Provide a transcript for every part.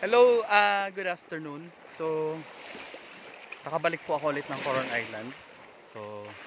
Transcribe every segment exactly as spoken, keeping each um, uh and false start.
Hello, uh, good afternoon. So, nakabalik po ako ulit ng Coron Island. So,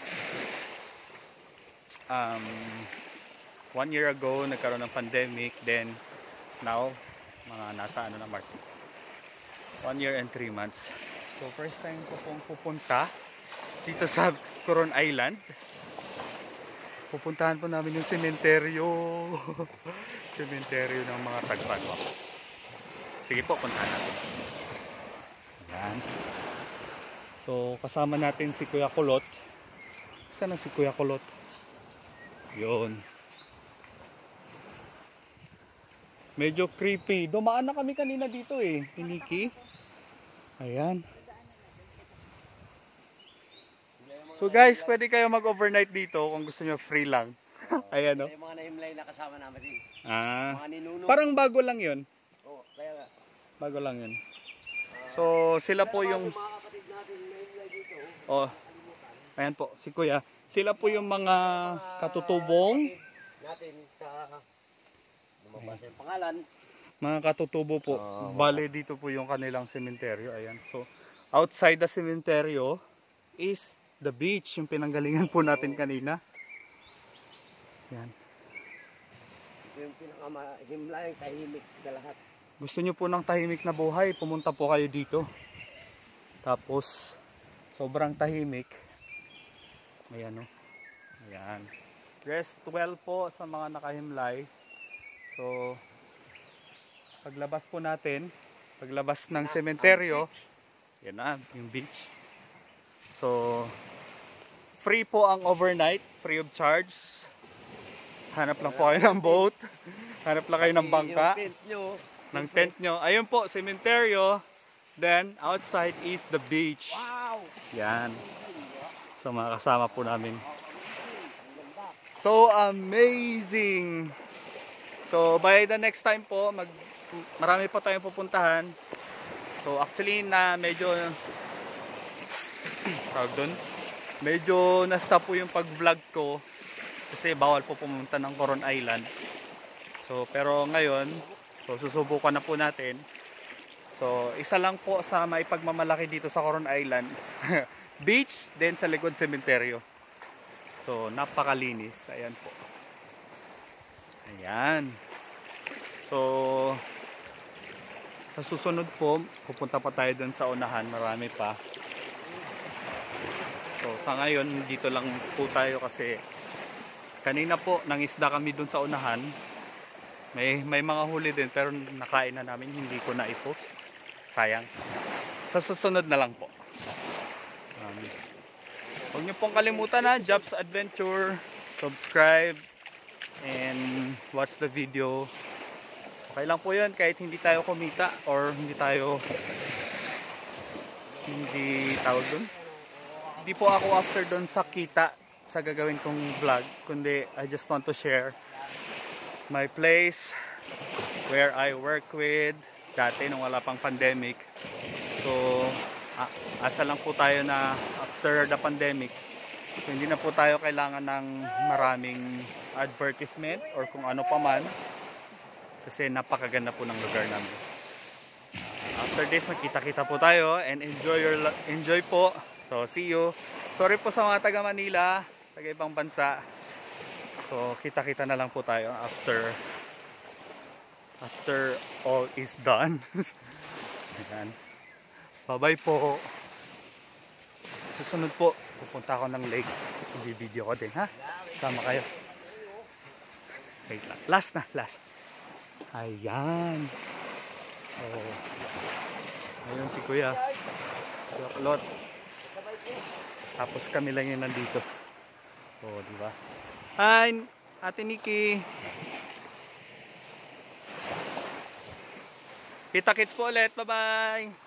um, one year ago, nagkaroon ng pandemic. Then, now, mga nasa ano na March. One year and three months. So, first time ko pong pupunta dito sa Coron Island. Pupuntahan po namin yung sementeryo. Sementeryo ng mga tagpanwa. Sige po, puntahan natin. Ayan. So, kasama natin si Kuya Kulot. Saan na si Kuya Kulot? Yun. Medyo creepy. Dumaan na kami kanina dito eh. Tiniki. Ayan. So guys, pwede kayo mag-overnight dito kung gusto nyo free lang. Ayan o. Yung mga na-himlayan na kasama namin din. Ah. Mga ninuno. Parang bago lang yun. Oo, kaya nga. Bago lang yun. So, sila po yung... Mga kapatid natin na-himlay dito. Oh. Ayan po, si Kuya. Sila po yung mga katutubong. Natin sa... Lumabas yung pangalan. Mga katutubo po. Oh, Bale, dito po yung kanilang sementeryo. Ayan. So, outside the sementeryo is the beach. Yung pinanggalingan po natin kanina. Ayan. Ito yung pinaka-himlayang tahimik sa lahat. Gusto nyo po ng tahimik na buhay, pumunta po kayo dito. Tapos, sobrang tahimik. Ayan o. Ayan. Rest well po sa mga nakahimlay. So, paglabas po natin, paglabas ng sementeryo, yan na, yung beach. So, free po ang overnight, free of charge. Hanap lang po kayo ng boat. Hanap lang kayo ng bangka. Ng tent nyo. Ayun po, sementeryo. Then, outside is the beach. Wow! Yan. So, mga kasama po namin. So, amazing! So, by the next time po, mag, marami pa tayong pupuntahan. So, actually, na medyo, tawag dun, medyo na-stop po yung pag-vlog ko. Kasi bawal po pumunta ng Coron Island. So, pero ngayon, so susubukan na po natin. So, isa lang po sa maipagmamalaki dito sa Coron Island. Beach, then sa likod sementeryo. So, napakalinis. Ayan po. Ayan. So, sa susunod po, pupunta pa tayo dun sa unahan. Marami pa. So, sa ngayon, dito lang po tayo kasi kanina po, nangisda kami dun sa unahan. May, may mga huli din pero nakain na namin, hindi ko na i-post. Sayang. Sa susunod na lang po. Um, huwag niyo pong kalimutan na, Jobs Adventure, subscribe, and watch the video. Okay lang po yun kahit hindi tayo kumita or hindi tayo hindi tawag dun. Hindi po ako after dun sa kita sa gagawin kong vlog, kundi I just want to share my place where I work with dati nung wala pang pandemic. So ah, asa lang po tayo na after the pandemic, so, hindi na po tayo kailangan ng maraming advertisement or kung ano pa man kasi napakaganda po ng lugar namin. After this, nakita-kita po tayo and enjoy your enjoy po. So see you. Sorry po sa mga taga Manila, taga ibang bansa. So, kita-kita na lang po tayo after after all is done. Ayan. Bye-bye po. Susunod po, pupunta ako ng lake. I-video ko din, ha? Sama kayo. Wait lang. Last na, last. Ayan. Oh. Ayun si Kuya. Kuya Kulot. Tapos kami lang yung nandito. Oh, di ba? Hi, Ate Nikki. Kita-kits po ulit. Bye-bye.